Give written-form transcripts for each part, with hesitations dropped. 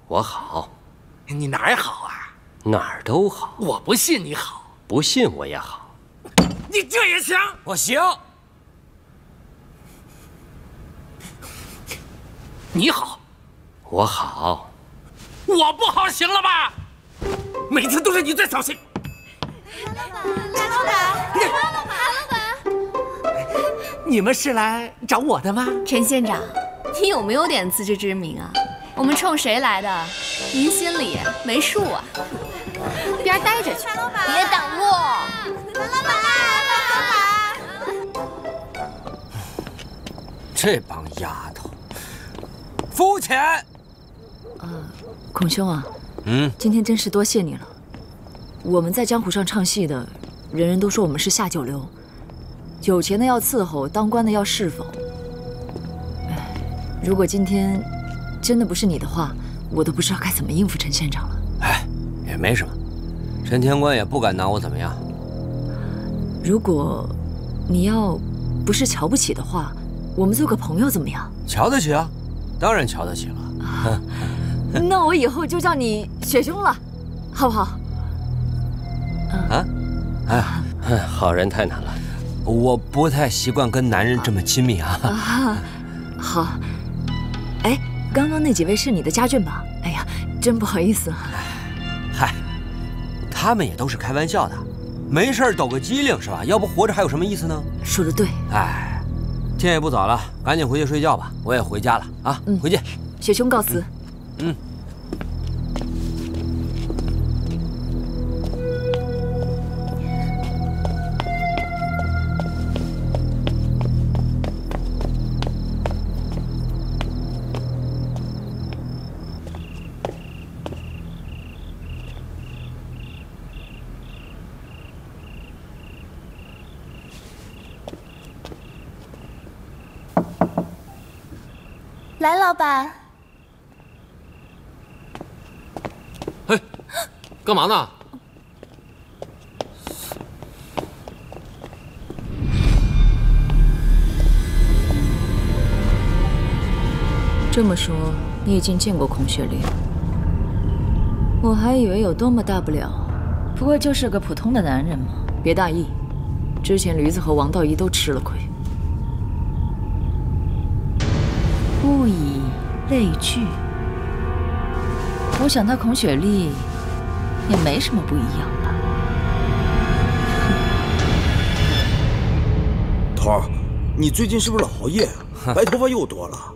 我好。 你哪儿好啊？ 哪儿都好。 我不信你好， 不信我也好。 你这也行？ 我行。 你好， 我好。 我不好，行了吧？每次都是你在操心。 韩老板， 你们是来找我的吗？ 陈县长，你有没有点自知之明啊？我们冲谁来的？您心里没数啊？边待着去，别挡路！韩老板， 这帮丫头，肤浅。 孔兄啊，今天真是多谢你了。我们在江湖上唱戏的，人人都说我们是下九流，有钱的要伺候，当官的要侍奉。如果今天真的不是你的话，我都不知道该怎么应付陈县长了。 哎，也没什么，陈天官也不敢拿我怎么样。 如果你要不是瞧不起的话，我们做个朋友怎么样？ 瞧得起啊，当然瞧得起了。 那我以后就叫你雪兄了，好不好？ 好人太难了， 我不太习惯跟男人这么亲密啊。 好。哎，刚刚那几位是你的家眷吧？哎呀，真不好意思。 嗨，他们也都是开玩笑的，没事抖个机灵是吧？要不活着还有什么意思呢？ 说得对。 哎，天也不早了，赶紧回去睡觉吧。我也回家了啊。回见。 雪兄告辞。 来，老板。 哎，干嘛呢？ 这么说，你已经见过孔雪莉了？我还以为有多么大不了，不过就是个普通的男人嘛，别大意。之前驴子和王道一都吃了亏。物以类聚，我想他孔雪莉也没什么不一样吧。 头儿，你最近是不是老熬夜啊？白头发又多了。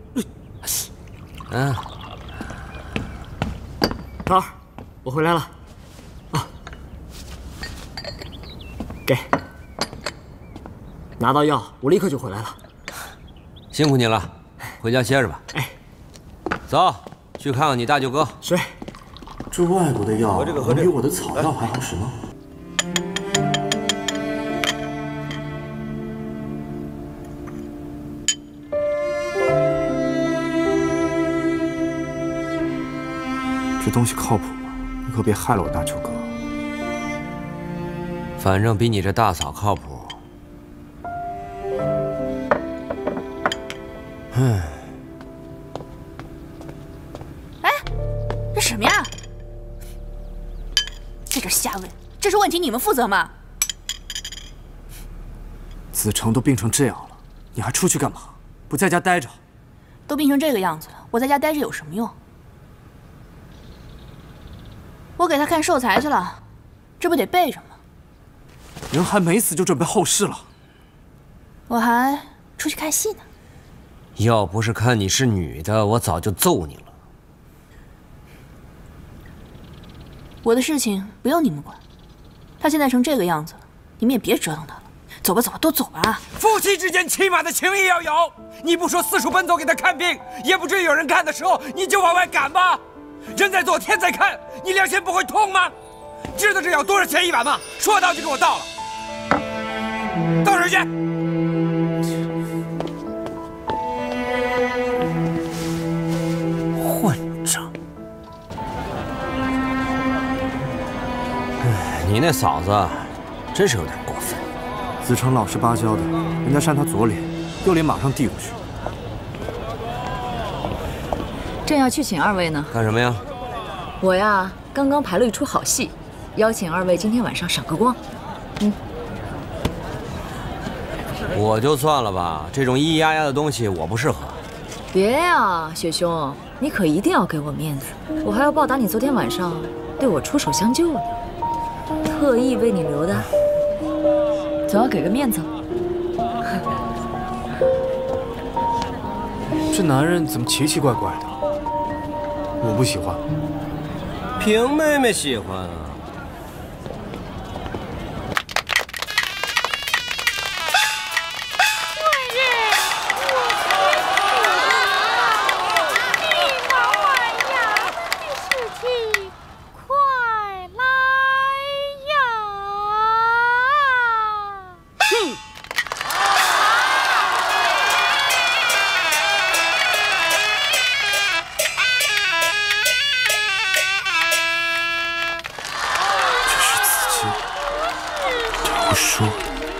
头儿，我回来了。啊，给，拿到药，我立刻就回来了。 辛苦你了。回家歇着吧。 哎， 走，去看看你大舅哥。 是。 这外国的药能比我的草药还好使吗？这东西靠谱吗？你可别害了我大舅哥。 反正比你这大嫂靠谱。 这什么呀？在这瞎问，这是问题你们负责吗？ 子成都病成这样了，你还出去干嘛？不在家待着？ 都病成这个样子了，我在家待着有什么用？我给他看寿材去了，这不得备着吗？ 人还没死就准备后事了。 我还出去看戏呢。 要不是看你是女的，我早就揍你了。 我的事情不用你们管，他现在成这个样子了，你们也别折腾他了。走吧，走吧，都走吧。 夫妻之间起码的情谊要有，你不说四处奔走给他看病，也不至于有人看的时候你就往外赶吧。人在做，天在看，你良心不会痛吗？知道这药多少钱一碗吗？说到就给我到了，倒水去。混账！你那嫂子真是有点过分。 子成老实巴交的，人家扇他左脸，右脸马上递过去。 正要去请二位呢。 干什么呀？ 我呀，刚刚排了一出好戏，邀请二位今天晚上赏个光。 我就算了吧，这种咿咿呀呀的东西我不适合。 别呀，雪兄，你可一定要给我面子，我还要报答你昨天晚上对我出手相救呢，特意为你留的，总要给个面子。 这男人怎么奇奇怪怪的？我不喜欢。 萍妹妹喜欢啊。 说。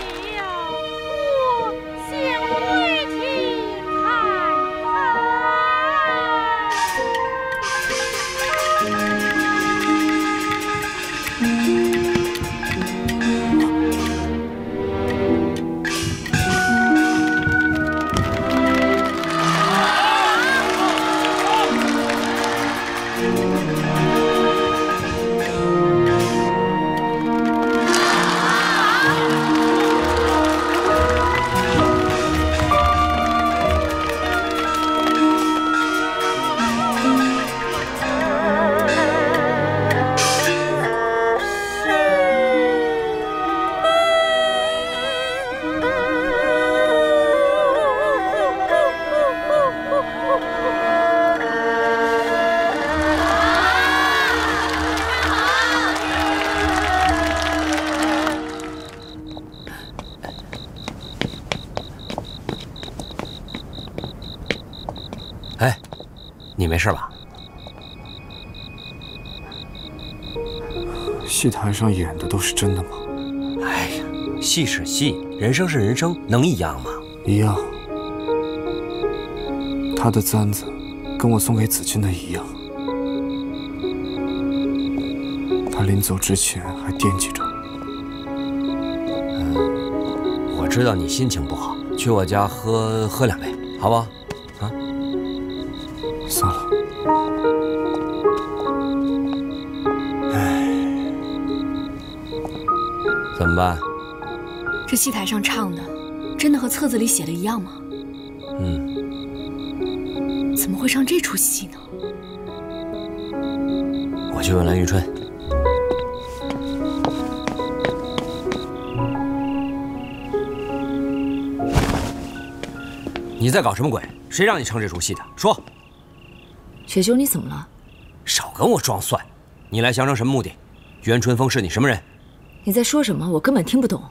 哎，你没事吧？ 戏台上演的都是真的吗？ 哎呀，戏是戏，人生是人生，能一样吗？ 一样。他的簪子跟我送给子君的一样。他临走之前还惦记着。 我知道你心情不好，去我家喝2杯，好不好？啊？ 算了。 唉，怎么办？ 这戏台上唱的，真的和册子里写的一样吗？怎么会唱这出戏呢？ 我去问蓝玉春。你在搞什么鬼？谁让你唱这出戏的？说。 雪兄，你怎么了？ 少跟我装蒜！你来降城什么目的？袁春风是你什么人？ 你在说什么？我根本听不懂。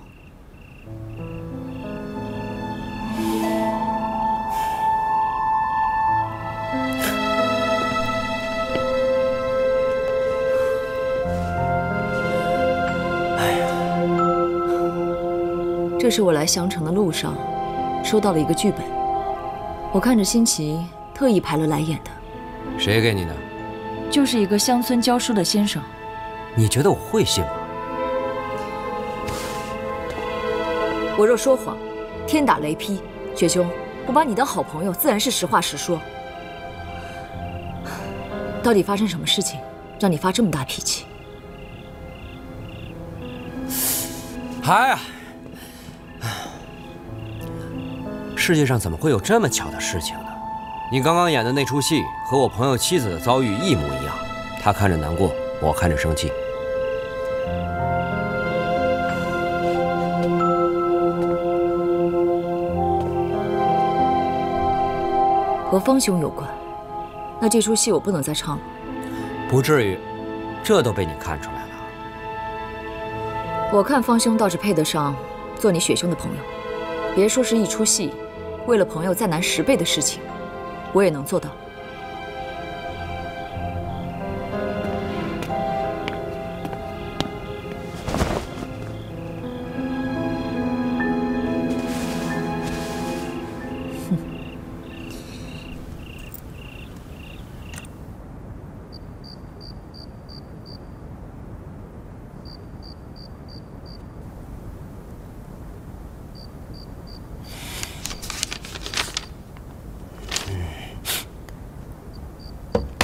这是我来襄城的路上收到了一个剧本，我看着新奇，特意排了来演的。 谁给你的？ 就是一个乡村教书的先生。 你觉得我会信吗？ 我若说谎，天打雷劈。雪兄，我把你当好朋友，自然是实话实说。到底发生什么事情，让你发这么大脾气？ 哎呀！世界上怎么会有这么巧的事情呢？你刚刚演的那出戏和我朋友妻子的遭遇一模一样，他看着难过，我看着生气。 和方兄有关，那这出戏我不能再唱了。 不至于，这都被你看出来了。 我看方兄倒是配得上做你雪兄的朋友，别说是一出戏。为了朋友再难10倍的事情，我也能做到。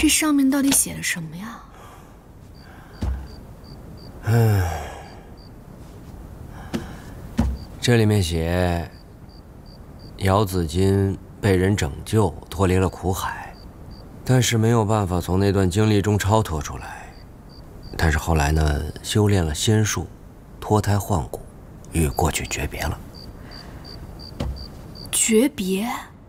这上面到底写了什么呀？ 这里面写，姚子金被人拯救，脱离了苦海，但是没有办法从那段经历中超脱出来。但是后来呢，修炼了仙术，脱胎换骨，与过去诀别了。 诀别？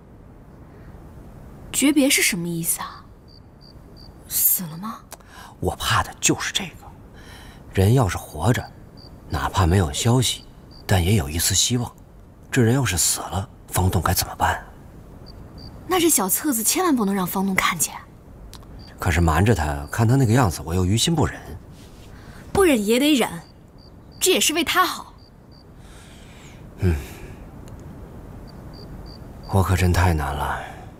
诀别是什么意思啊？死了吗？ 我怕的就是这个。人要是活着，哪怕没有消息，但也有一丝希望。这人要是死了，方栋该怎么办？ 那这小册子千万不能让方栋看见。 可是瞒着他，看他那个样子，我又于心不忍。 不忍也得忍，这也是为他好。 我可真太难了。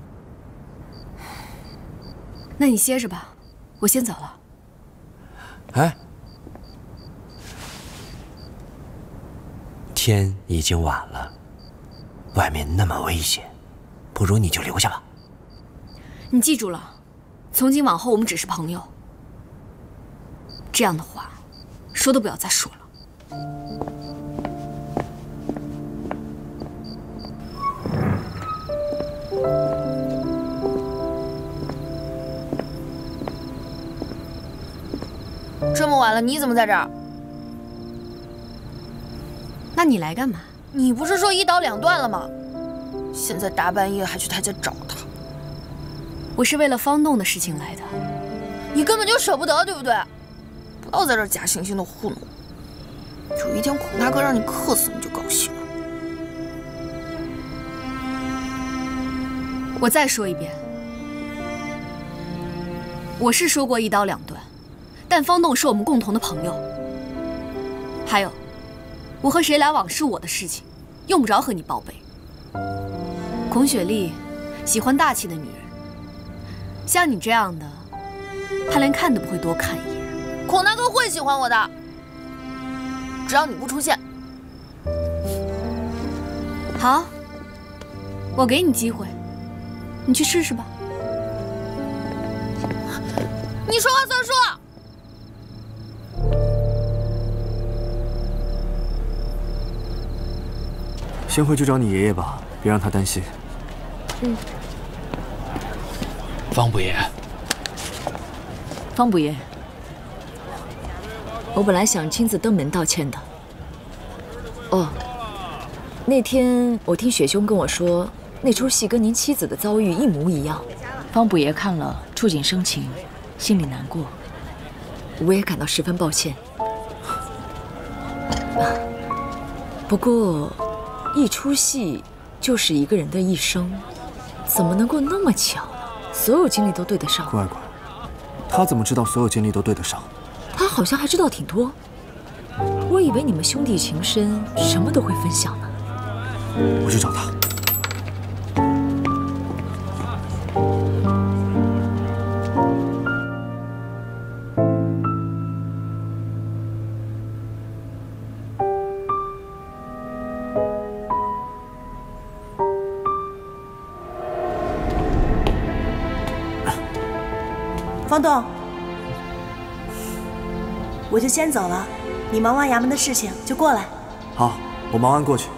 那你歇着吧，我先走了。 哎，天已经晚了，外面那么危险，不如你就留下吧。 你记住了，从今往后我们只是朋友。这样的话，说都不要再说了。 这么晚了，你怎么在这儿？ 那你来干嘛？ 你不是说一刀两断了吗？现在大半夜还去他家找他， 我是为了方栋的事情来的。 你根本就舍不得，对不对？不要在这儿假惺惺的糊弄我。有一天孔大哥让你克死，你就高兴了。 我再说一遍，我是说过一刀两断，但方栋是我们共同的朋友。还有，我和谁来往是我的事情，用不着和你报备。孔雪莉喜欢大气的女人，像你这样的，她连看都不会多看一眼。 孔大哥会喜欢我的，只要你不出现。 好，我给你机会，你去试试吧。 你说话算数。 先回去找你爷爷吧，别让他担心。 方伯爷， 方伯爷，我本来想亲自登门道歉的。哦，那天我听雪兄跟我说，那出戏跟您妻子的遭遇一模一样。方伯爷看了触景生情，心里难过，我也感到十分抱歉。不过，一出戏就是一个人的一生，怎么能够那么巧呢？所有经历都对得上。 乖乖，他怎么知道所有经历都对得上？ 他好像还知道挺多。我以为你们兄弟情深，什么都会分享呢。 我去找他。 方栋，我就先走了，你忙完衙门的事情就过来。 好，我忙完过去。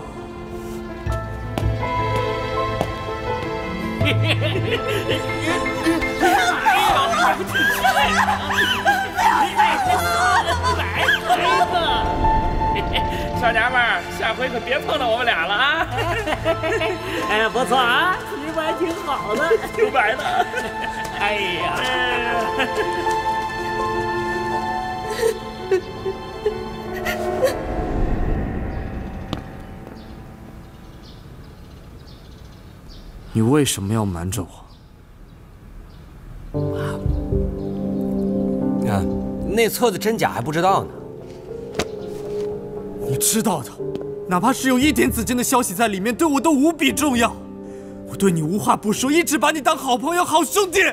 小娘们儿，下回可别碰到我们俩了啊！ 哎呀，不错啊，皮肤还挺好的， 挺白的。哎呀！ 你为什么要瞒着我？ 啊，那册子真假还不知道呢。 你知道的，哪怕是有一点子间的消息在里面，对我都无比重要。我对你无话不说，一直把你当好朋友、好兄弟。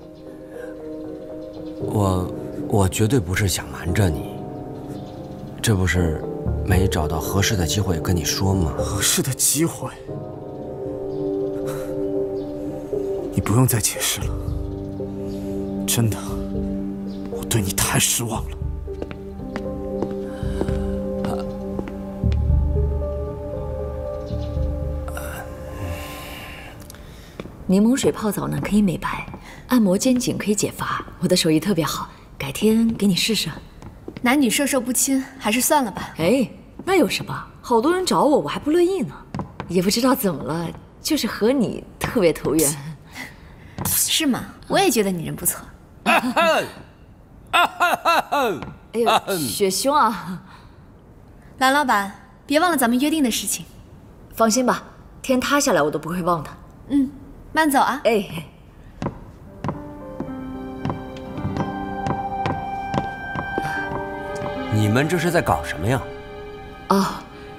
我绝对不是想瞒着你，这不是没找到合适的机会跟你说吗？ 合适的机会？你不用再解释了。 真的，我对你太失望了。 柠檬水泡澡呢可以美白，按摩肩颈可以解乏，我的手艺特别好，改天给你试试。 男女授受不亲，还是算了吧。 哎，那有什么？好多人找我，我还不乐意呢。也不知道怎么了，就是和你特别投缘。 是吗？我也觉得你人不错。 哎呦，雪兄啊， 蓝老板，别忘了咱们约定的事情。 放心吧，天塌下来我都不会忘的。 嗯，慢走啊。 哎。 你们这是在搞什么呀？ 哦，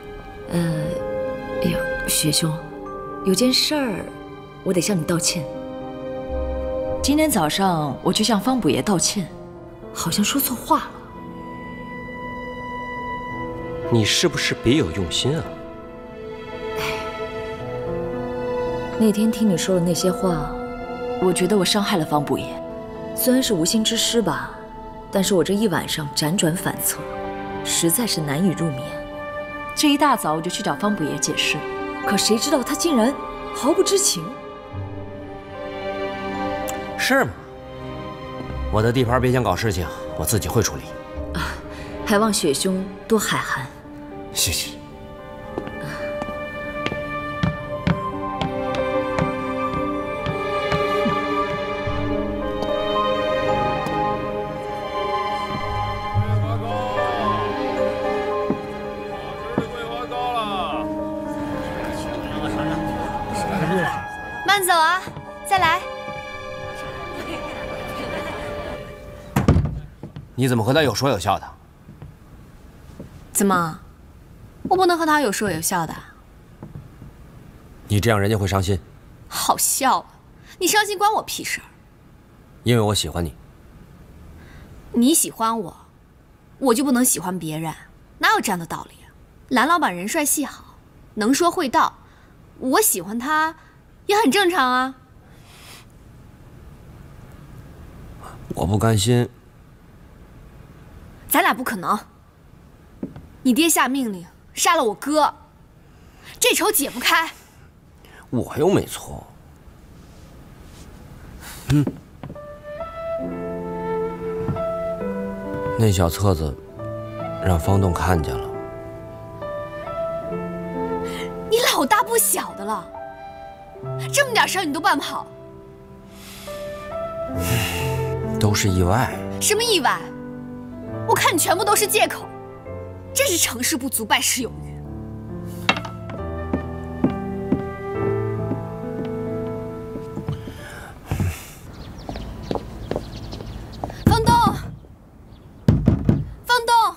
哎呦，雪兄，有件事儿，我得向你道歉。今天早上我去向方卜爷道歉，好像说错话了。 你是不是别有用心啊？ 那天听你说的那些话，我觉得我伤害了方卜爷。虽然是无心之失吧，但是我这一晚上辗转反侧，实在是难以入眠。这一大早我就去找方卜爷解释，可谁知道他竟然毫不知情。 是吗？我的地盘别想搞事情，我自己会处理。 啊，还望雪兄多海涵。 谢谢。 慢走啊，再来。 你怎么和他有说有笑的？ 怎么？我不能和他有说有笑的？ 你这样人家会伤心。 好笑啊！你伤心关我屁事儿。 因为我喜欢你。 你喜欢我，我就不能喜欢别人？哪有这样的道理啊？蓝老板人帅戏好，能说会道，我喜欢他也很正常啊。 我不甘心。 咱俩不可能。你爹下命令杀了我哥，这仇解不开。 我又没错。那小册子让方栋看见了。 你老大不小的了，这么点事儿你都办不好。 都是意外。 什么意外？我看你全部都是借口，真是成事不足败事有余。方栋，方栋，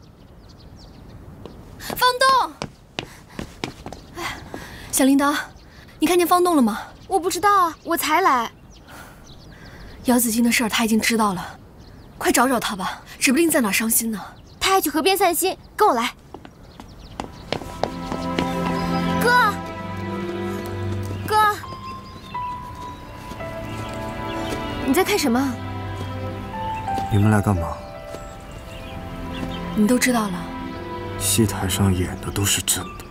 方栋！哎，小铃铛，你看见方栋了吗？ 我不知道啊，我才来。 姚子金的事儿他已经知道了，快找找他吧，指不定在哪儿伤心呢。 他还去河边散心，跟我来。哥，哥，你在看什么？ 你们来干嘛？ 你都知道了。 戏台上演的都是真的，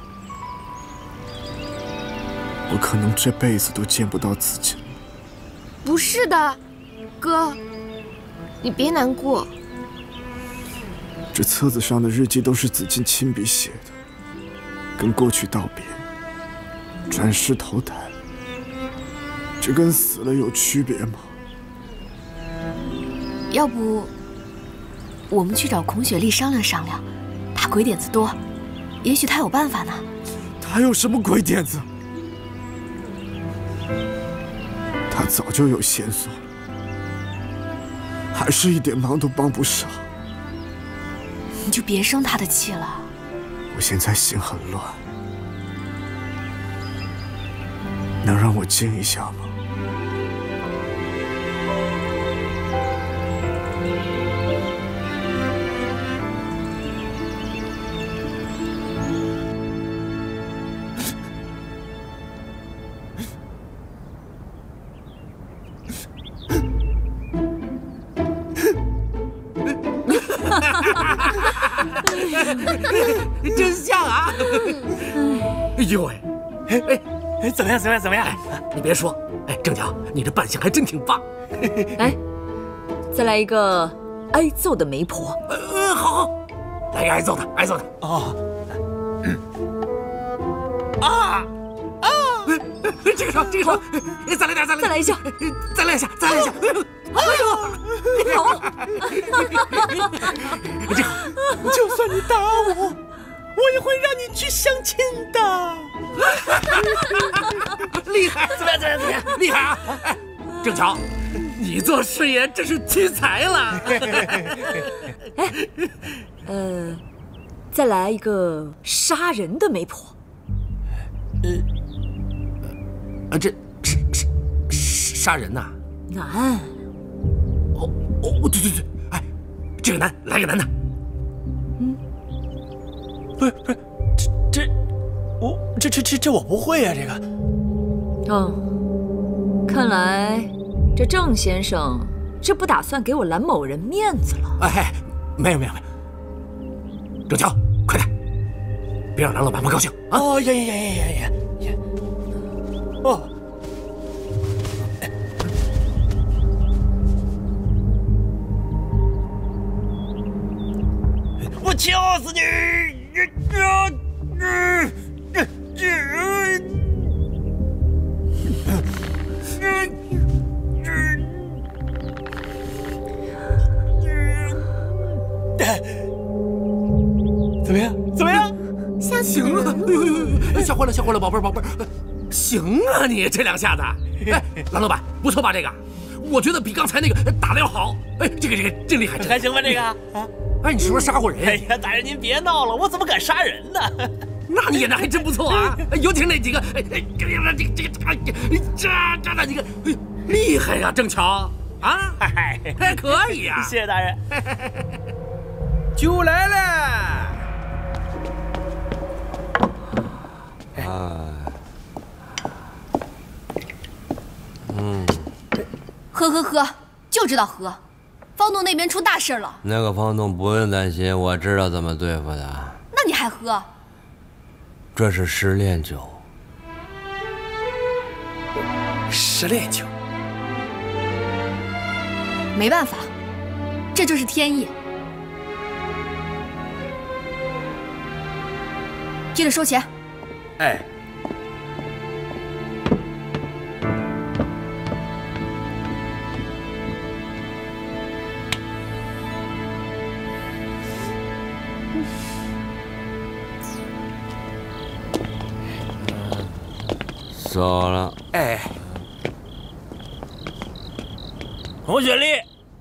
我可能这辈子都见不到子金。 不是的，哥，你别难过。 这册子上的日记都是子金亲笔写的，跟过去道别，转世投胎，这跟死了有区别吗？ 要不，我们去找孔雪莉商量商量，她鬼点子多，也许她有办法呢。 她有什么鬼点子？她早就有线索了，还是一点忙都帮不上。 你就别生她的气了。 我现在心很乱，能让我静一下吗？ 真像啊！哎呦喂，哎，怎么样？你别说，哎，郑强，你这扮相还真挺棒。 哎，再来一个挨揍的媒婆。 好，来个挨揍的。哦。这个手，再来点， 再来一下， 再来一下。 好， 就算你打我，我也会让你去相亲的。 厉害，怎么样？厉害啊！哎，郑强，你做事业真是屈才了。 再来一个杀人的媒婆。 这杀人呐？ 难。 对，哎，这个难，来个难的。 不是，这我不会啊，这个。 看来这郑先生是不打算给我蓝某人面子了。 哎，没有，郑强，快点，别让蓝老板不高兴啊！ 哦，呀。哦。我敲死你！怎么样？ 行了，吓坏了，宝贝儿，行啊，你这两下子，哎，蓝老板不错吧？这个，我觉得比刚才那个打得要好。哎，这个真厉害， 还行吧？这个， 哎，你是不是杀过人？ 哎呀，大人您别闹了，我怎么敢杀人呢？ 那你演的还真不错啊，尤其是那几个，这那几个，厉害呀，郑强啊，还可以呀， 谢谢大人。 酒来了。 喝，就知道喝。方栋那边出大事了。 那个方栋不用担心，我知道怎么对付的。 那你还喝？ 这是失恋酒。 失恋酒。 没办法，这就是天意。记得收钱。 哎。 走了。 哎， 洪雪莉。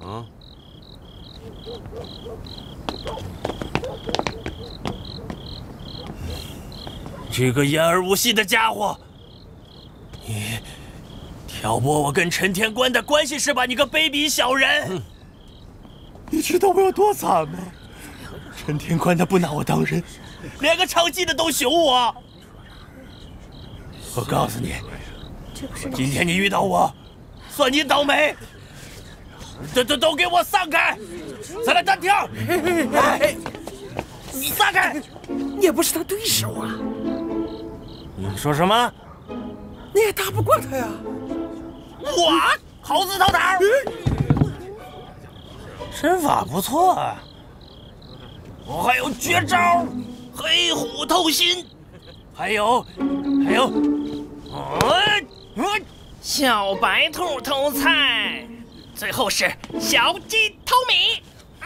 这个言而无信的家伙，你挑拨我跟陈天官的关系是吧？你个卑鄙小人！你知道我有多惨吗？陈天官他不拿我当人，连个唱戏的都熊我。我告诉你，今天你遇到我，算你倒霉。都给我散开！再来单挑！你散开！ 你也不是他对手啊！ 你说什么？ 你也打不过他呀！ 我猴子头头，身法不错啊！我还有绝招，黑虎透心，还有，小白兔偷菜，最后是小鸡偷米。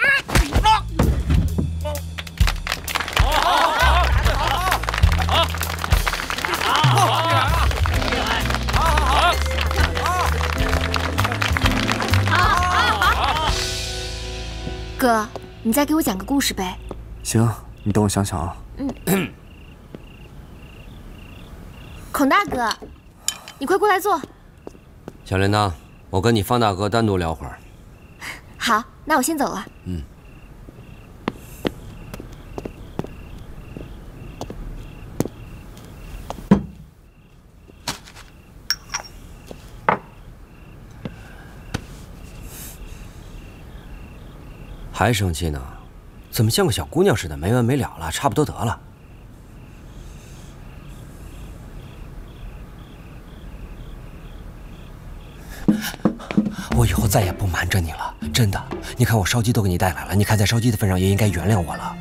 哥，你再给我讲个故事呗。 行，你等我想想啊。 孔大哥，你快过来坐。 小铃铛，我跟你方大哥单独聊会儿。 好，那我先走了。 还生气呢？ 怎么像个小姑娘似的，没完没了了？差不多得了。我以后再也不瞒着你了，真的。你看我烧鸡都给你带来了，你看在烧鸡的份上也应该原谅我了。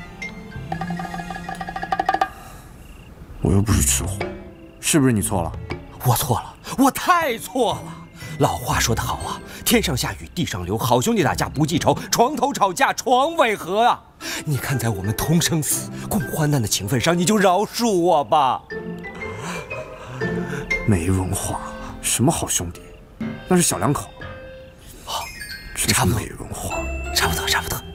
我又不是吃货，是不是你错了？ 我错了，我太错了。老话说得好啊，天上下雨地上流，好兄弟打架不记仇，床头吵架床尾和啊。你看在我们同生死共患难的情分上，你就饶恕我吧。 没文化，什么好兄弟，那是小两口。 好， 差不多。没文化， 差不多，差不多。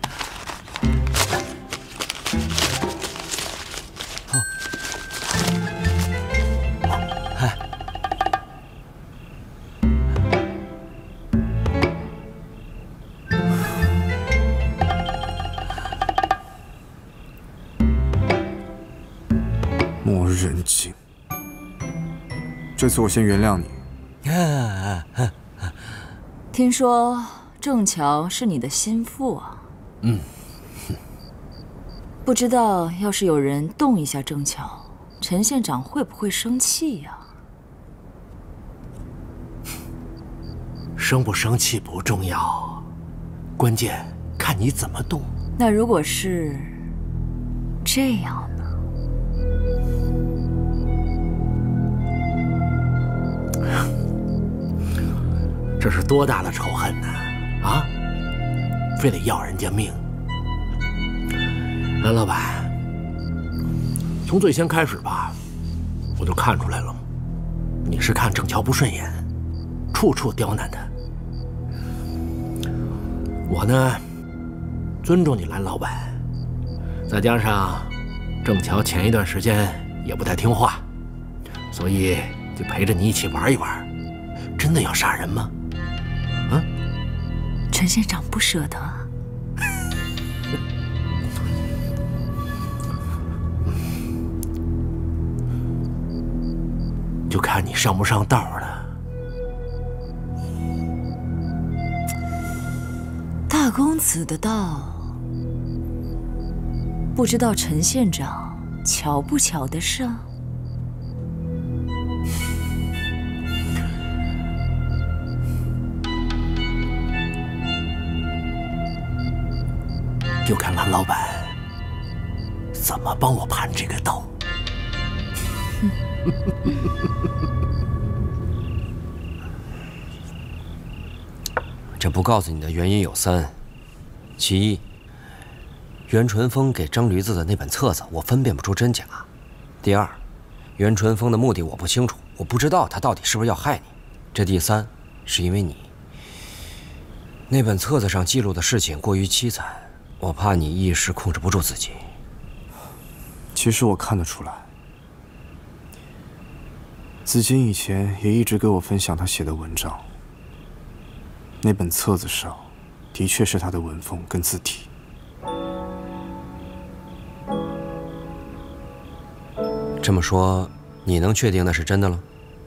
莫人静，这次我先原谅你。 听说郑乔是你的心腹啊？ 嗯。 不知道要是有人动一下郑乔，陈县长会不会生气呀？ 生不生气不重要，关键看你怎么动。 那如果是这样呢？ 这是多大的仇恨呢？啊，非得要人家命。蓝老板，从最先开始吧，我就看出来了，你是看郑乔不顺眼，处处刁难他。我呢，尊重你蓝老板，再加上郑乔前一段时间也不太听话，所以就陪着你一起玩一玩。真的要杀人吗？啊？ 陈县长不舍得啊。 就看你上不上道了。 大公子的道，不知道陈县长瞧不瞧得上？ 就看蓝老板怎么帮我盘这个道。 这不告诉你的原因有三：其一，袁纯风给张驴子的那本册子，我分辨不出真假；第二，袁纯风的目的我不清楚，我不知道他到底是不是要害你；这第三，是因为你那本册子上记录的事情过于凄惨，我怕你一时控制不住自己。 其实我看得出来，子金以前也一直给我分享他写的文章。那本册子上，的确是他的文风跟字体。 这么说，你能确定那是真的了？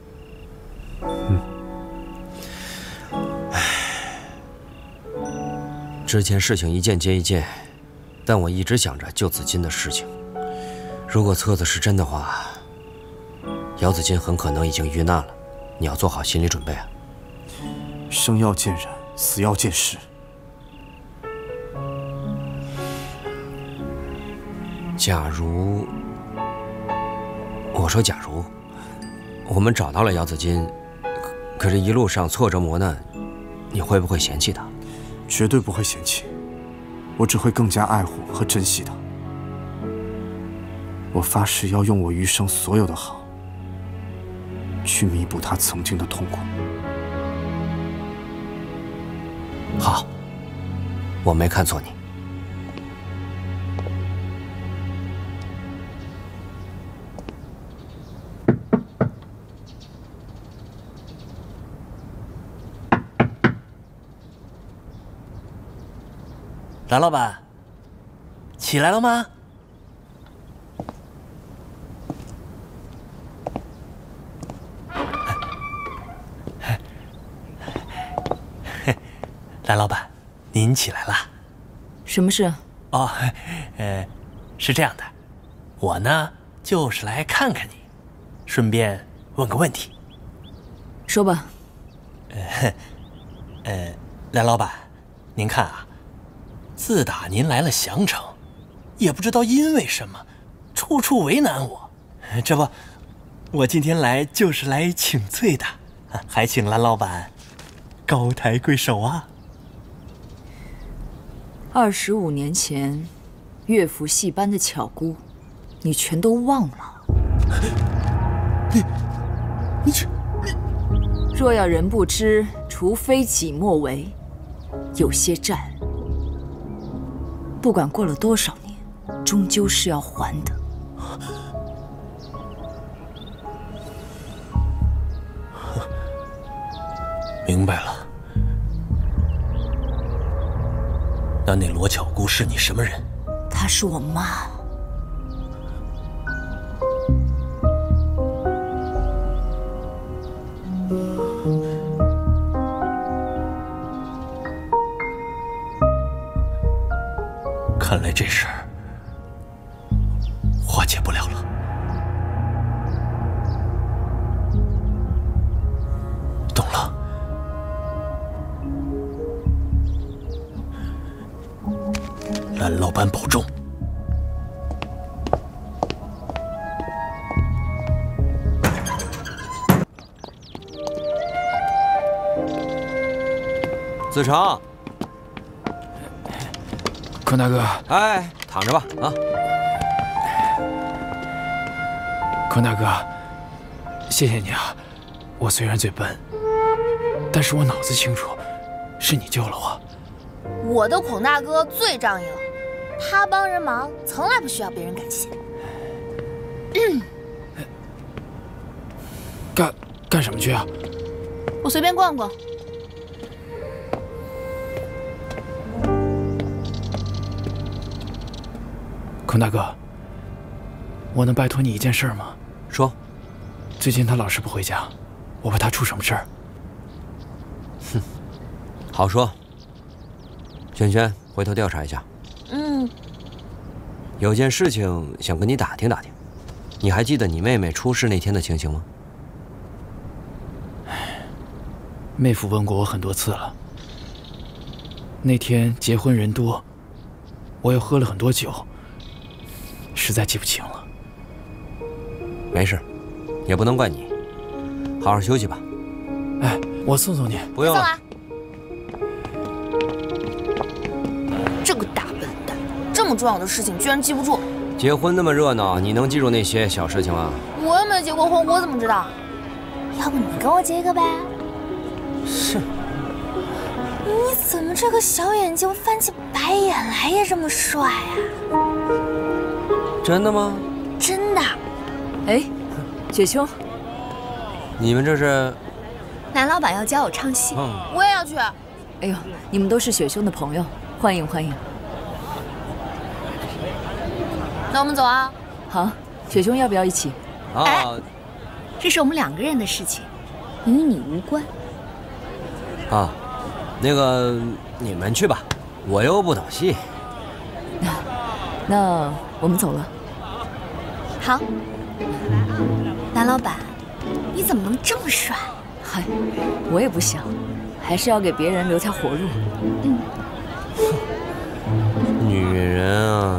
之前事情一件接一件，但我一直想着救子金的事情。如果册子是真的话，姚子金很可能已经遇难了，你要做好心理准备啊。 生要见人，死要见尸。 假如，我说假如，我们找到了姚子金，可是一路上挫折磨难，你会不会嫌弃他？ 绝对不会嫌弃，我只会更加爱护和珍惜他。我发誓要用我余生所有的好，去弥补他曾经的痛苦。 好，我没看错你。 蓝老板，起来了吗？蓝老板，您起来了。 什么事？ 哦，是这样的，我呢就是来看看你，顺便问个问题。 说吧。 蓝老板，您看啊，自打您来了降城，也不知道因为什么，处处为难我。这不，我今天来就是来请罪的，还请蓝老板高抬贵手啊。 25年前，乐府戏班的巧姑，你全都忘了？你若要人不知，除非己莫为。有些债，不管过了多少年，终究是要还的。 明白了。那罗巧姑是你什么人？ 她是我妈。 看来这事儿化解不了了。懂了。蓝老板保重。 子成。 坤大哥， 哎，躺着吧啊！ 坤大哥，谢谢你啊！我虽然嘴笨，但是我脑子清楚，是你救了我。 我的孔大哥最仗义了，他帮人忙从来不需要别人感谢。 干什么去啊？ 我随便逛逛。 孔大哥，我能拜托你一件事吗？ 说。 最近他老是不回家，我怕他出什么事儿。 哼，好说。轩轩，回头调查一下。 嗯。 有件事情想跟你打听打听，你还记得你妹妹出事那天的情形吗？ 妹夫问过我很多次了。那天结婚人多，我又喝了很多酒。实在记不清了。 没事，也不能怪你，好好休息吧。 哎，我送送你。 不用了。 这个大笨蛋，这么重要的事情居然记不住。 结婚那么热闹，你能记住那些小事情吗？ 我又没有结过婚，我怎么知道？要不你跟我结一个呗？ 是。 你怎么这个小眼睛翻起白眼来也这么帅啊？ 真的吗？ 真的。 哎，雪兄， 你们这是？ 南老板要教我唱戏， 我也要去。 哎呦，你们都是雪兄的朋友，欢迎欢迎。 那我们走啊。 好，雪兄要不要一起？ 啊， 这是我们2个人的事情，与你无关。 啊，那个你们去吧，我又不懂戏。 那我们走了。 好。南老板，你怎么能这么帅？ 嗨，我也不想，还是要给别人留条活路。 女人啊。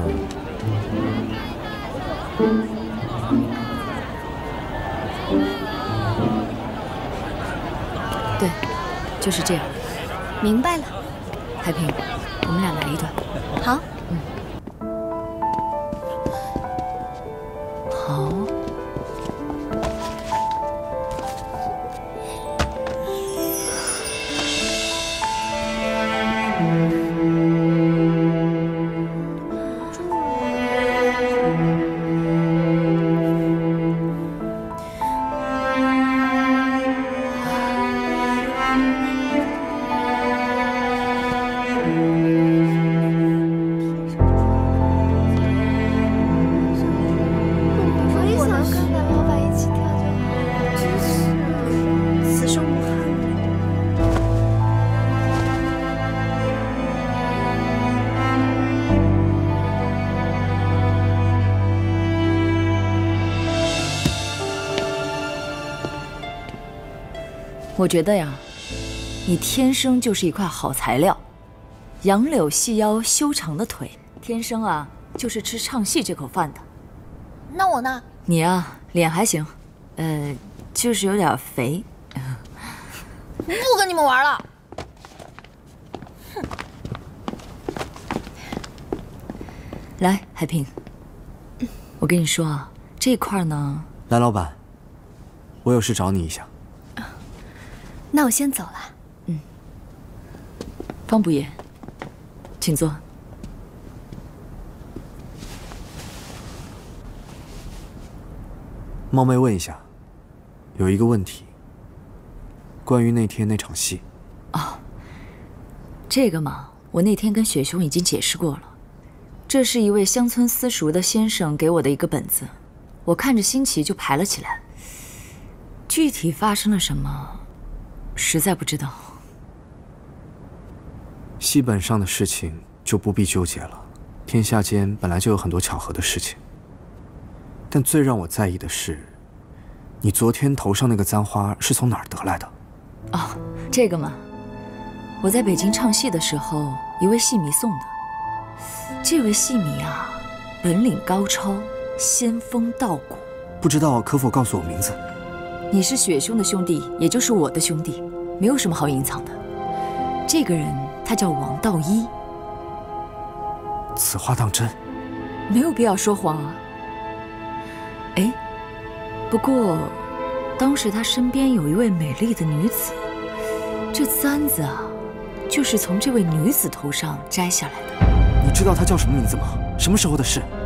对，就是这样。 明白了。 海平，我们俩来一段。 好。 好。 我觉得呀，你天生就是一块好材料，杨柳细腰修长的腿，天生啊就是吃唱戏这口饭的。 那我呢？ 你啊，脸还行，就是有点肥。 不跟你们玩了。哼。 来，海平，我跟你说啊，这块呢， 蓝老板，我有事找你一下。 那我先走了。 方不言，请坐。 冒昧问一下，有一个问题，关于那天那场戏。 哦，这个嘛，我那天跟雪兄已经解释过了。这是一位乡村私塾的先生给我的一个本子，我看着新奇就排了起来。具体发生了什么，实在不知道。 戏本上的事情就不必纠结了，天下间本来就有很多巧合的事情。但最让我在意的是，你昨天头上那个簪花是从哪儿得来的？ 哦，这个嘛，我在北京唱戏的时候，一位戏迷送的。这位戏迷啊，本领高超，仙风道骨。 不知道可否告诉我名字？ 你是雪兄的兄弟，也就是我的兄弟，没有什么好隐藏的。这个人他叫王道一。 此话当真？ 没有必要说谎啊。哎，不过当时他身边有一位美丽的女子，这簪子啊，就是从这位女子头上摘下来的。 你知道她叫什么名字吗？什么时候的事？